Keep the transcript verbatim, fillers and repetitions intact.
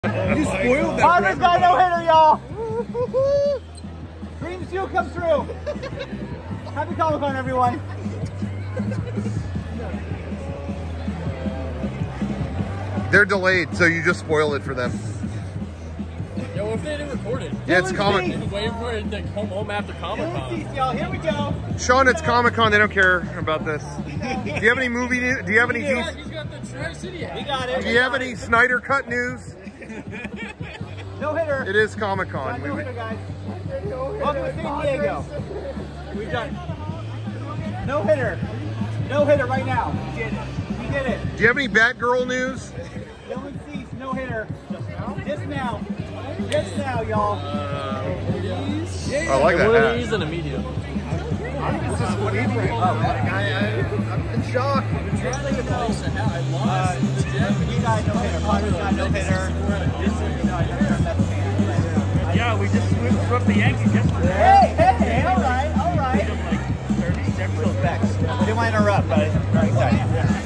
You spoiled that. Padres got no hitter, y'all. Dreams do come true. Happy Comic Con, everyone. They're delayed, so you just spoil it for them. Yo, what if they didn't record it? Yeah, it's Comic. Been waiting for it to come home after Comic Con. Y'all, here we go. Sean, it's Comic Con. They don't care about this. Do you have any movie news? Do you have any? He's got, he's got the Tri-City hat. We got it. Do you have any Snyder Cut news? No hitter. It is Comic Con. No hitter, guys. Welcome to San Diego. We've got no hitter. No hitter right now. We did it. We did it. Do you have any Batgirl news? Dylan Cease, no hitter. Just now. Just now, y'all. I like that One of hat. these and a medium. It's just what he's right. Oh, that guy, I, I'm in shock. I lost. You guys no hitter. Padres got no hitter. Yeah, we just swept the Yankees yesterday. Hey, hey, all right, all right. Like thirty-six. Respects. I didn't want to interrupt, but I'm very excited.